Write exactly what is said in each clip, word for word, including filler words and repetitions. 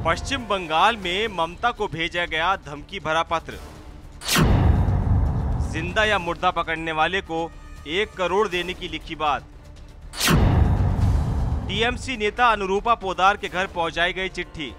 पश्चिम बंगाल में ममता को भेजा गया धमकी भरा पत्र। जिंदा या मुर्दा पकड़ने वाले को एक करोड़ देने की लिखी बात। टीएमसी नेता अनुरूपा पोद्दार के घर पहुंचाई गई चिट्ठी।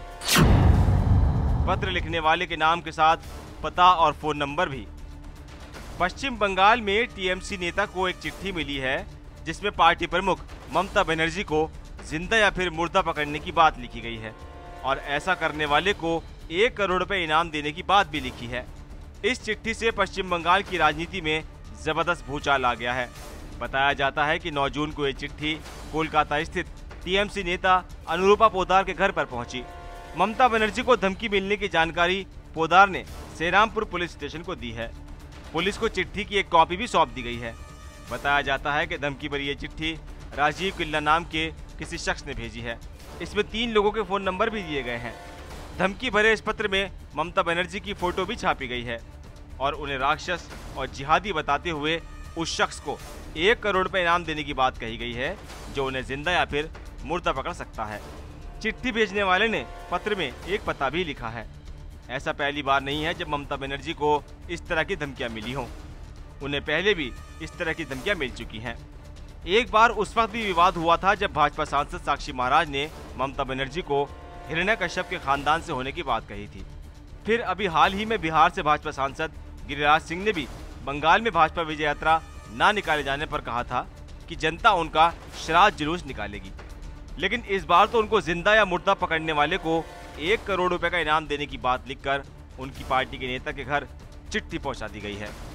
पत्र लिखने वाले के नाम के साथ पता और फोन नंबर भी। पश्चिम बंगाल में टीएमसी नेता को एक चिट्ठी मिली है जिसमें पार्टी प्रमुख ममता बनर्जी को जिंदा या फिर मुर्दा पकड़ने की बात लिखी गई है और ऐसा करने वाले को एक करोड़ रुपए इनाम देने की बात भी लिखी है। इस चिट्ठी से पश्चिम बंगाल की राजनीति में जबरदस्त भूचाल आ गया है। बताया जाता है कि नौ जून को ये चिट्ठी कोलकाता स्थित टीएमसी नेता अनुरूपा पोद्दार के घर पर पहुंची। ममता बनर्जी को धमकी मिलने की जानकारी पोद्दार ने सेरामपुर पुलिस स्टेशन को दी है। पुलिस को चिट्ठी की एक कॉपी भी सौंप दी गई है। बताया जाता है कि धमकी भरी ये चिट्ठी राजीव किल्ला नाम के किसी शख्स ने भेजी है। इसमें तीन लोगों के फोन नंबर भी दिए गए हैं। धमकी भरे इस पत्र में ममता बनर्जी की फोटो भी छापी गई है और उन्हें राक्षस और जिहादी बताते हुए उस शख्स को एक करोड़ रुपए इनाम देने की बात कही गई है जो उन्हें जिंदा या फिर मुर्दा पकड़ सकता है। चिट्ठी भेजने वाले ने पत्र में एक पता भी लिखा है। ऐसा पहली बार नहीं है जब ममता बनर्जी को इस तरह की धमकियां मिली हों। उन्हें पहले भी इस तरह की धमकियां मिल चुकी हैं। एक बार उस वक्त भी विवाद हुआ था जब भाजपा सांसद साक्षी महाराज ने ममता बनर्जी को हिरण्यकश्यप के खानदान से होने की बात कही थी। फिर अभी हाल ही में बिहार से भाजपा सांसद गिरिराज सिंह ने भी बंगाल में भाजपा विजय यात्रा न निकाले जाने पर कहा था कि जनता उनका श्राद्ध जुलूस निकालेगी। लेकिन इस बार तो उनको जिंदा या मुर्दा पकड़ने वाले को एक करोड़ रुपए का इनाम देने की बात लिखकर उनकी पार्टी के नेता के घर चिट्ठी पहुंचा दी गई है।